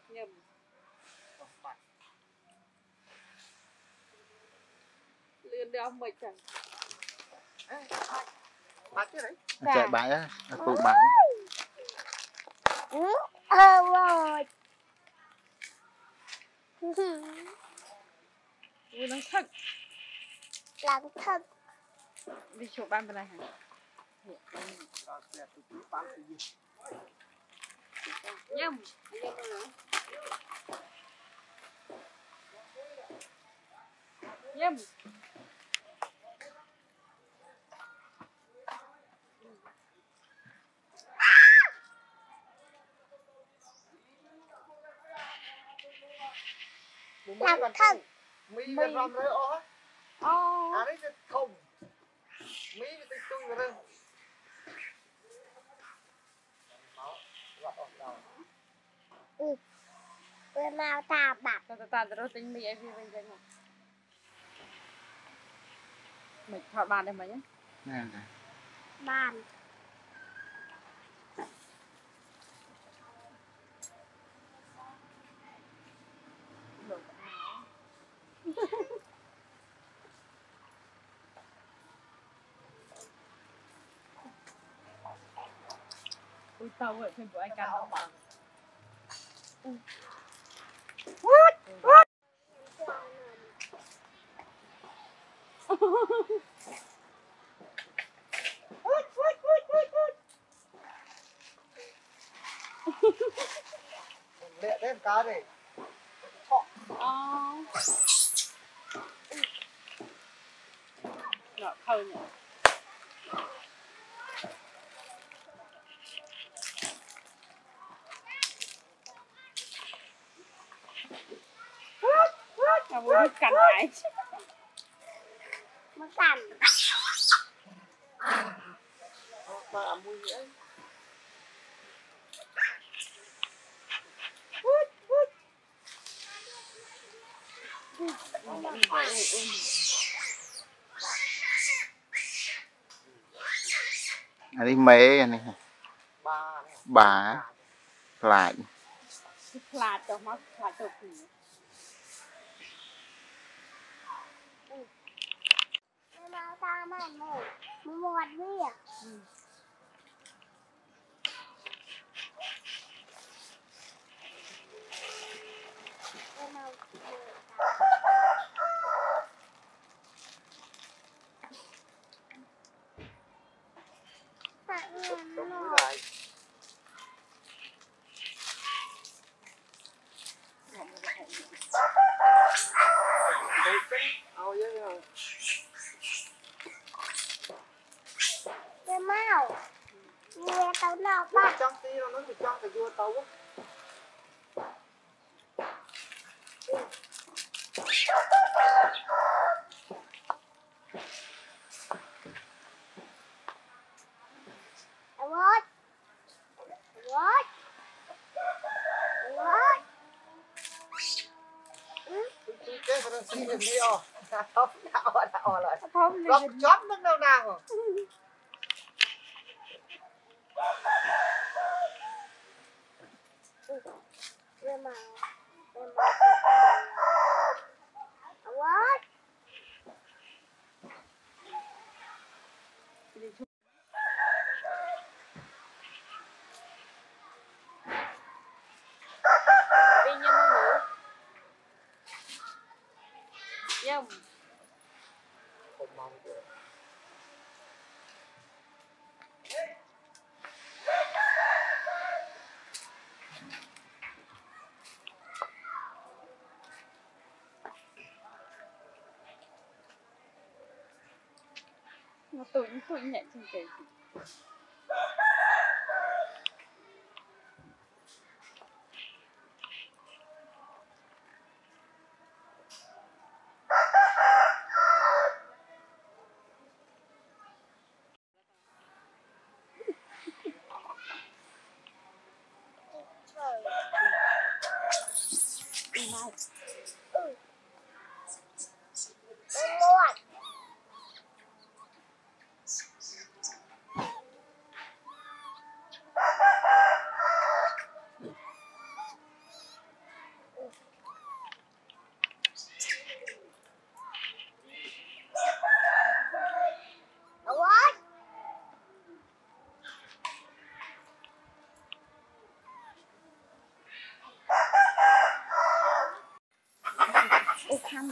nhầm lươn đeo mệt chẳng bát chứ đấy chạy bãi á tụ bãi rồi ui nó thật làm thật đi chụp ban bên này hả nhầm nhầm làm thật mi gần rầm rồi ó à đấy không mi thì chui vào đây vừa nào ta bạc ta rồi tính mì em bây giờ mình thọ bàn đây mà nhé bàn ui tao vậy thêm của anh can không bằng lẹ đem cá này nó khơi nhỉ nó muốn cắn lại mới cắn bà mùi nữa đi mế này bà lại là cho nó là cho gì mà ta mà một việc mau nghe tao nào ba trong tí nó bị trong cái vua tàu chóp nước đâu nào nhầm không mong được nó tụi nhẹ trên cái gì thăm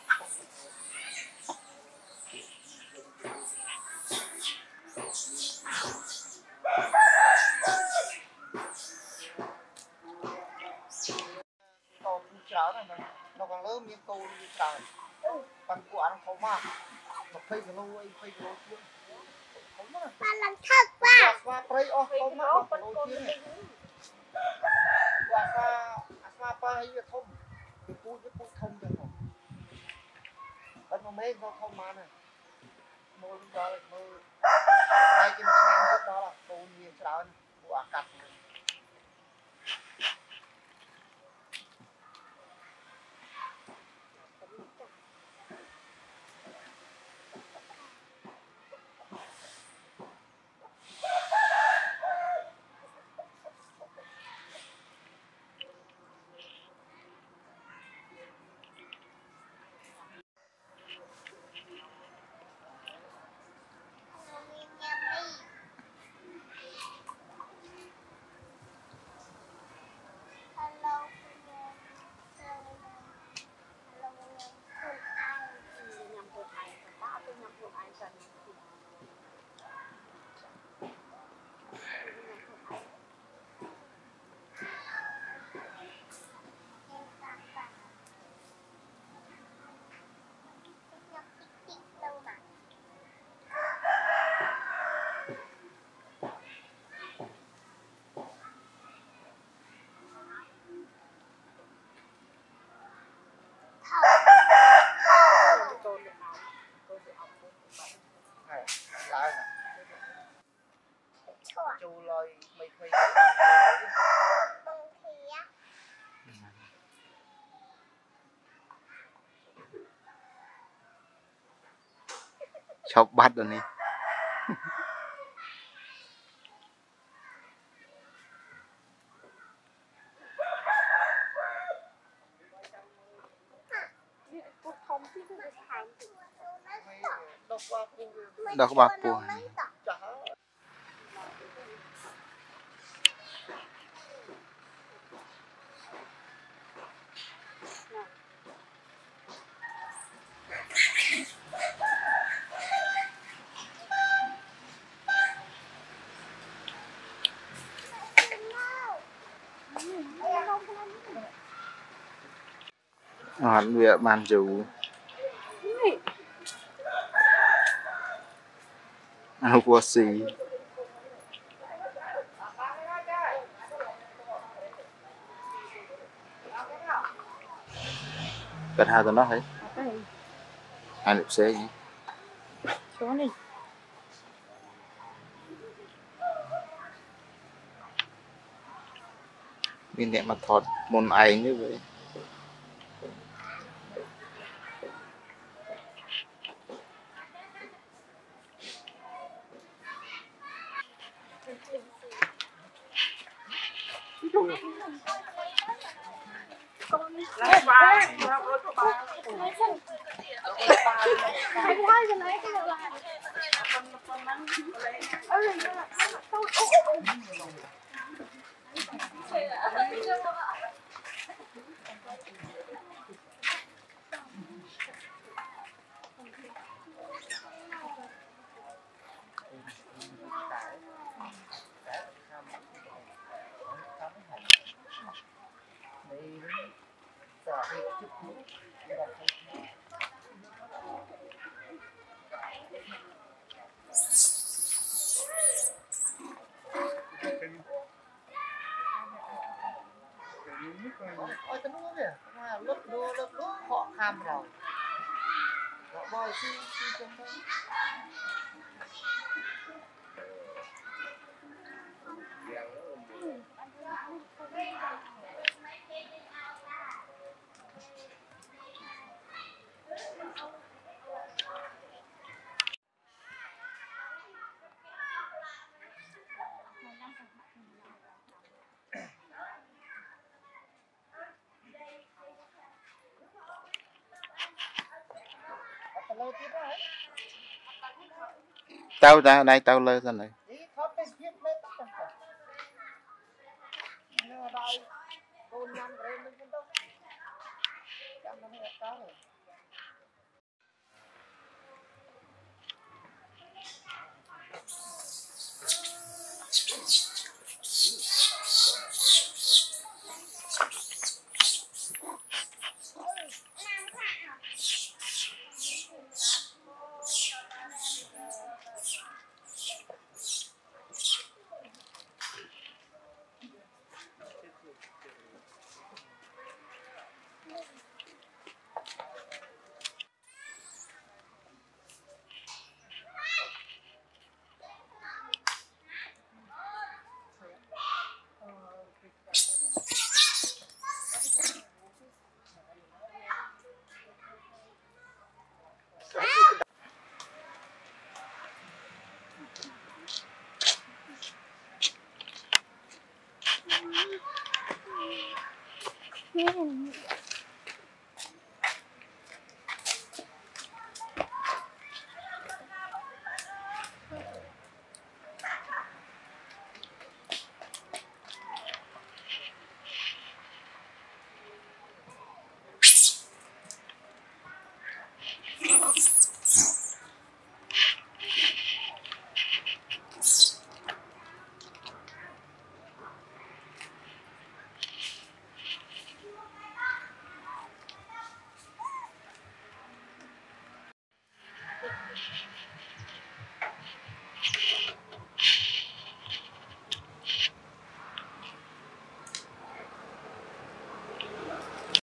cháo này nó còn lớn miếng tô như cháo bằng quả nó không mà nó phê cái lô ấy phê cái lô chiên không mà ba lần thật quá qua prey ô không mà bằng lô chiên này qua pa hay là thông cái pui thông được không bắt nó mấy nó thông mà này môi đó là môi hai cái sang trước đó là tô như cháo quả cắt chọc bắt rồi nè đâu có bạc bùa hắn việc bàn chủ của xì cần hai tụi nó thấy hai liệp xe nhỉ xuống đi mình để mà thọt môn ảnh như vậy lấy ba hai quay cho lấy cái là ôi cái nước kìa lớp họ ham rồi họ bòi xi chân thôi tao ra đây tao lơ ra này Cảm nó hết cá rồi. Nghe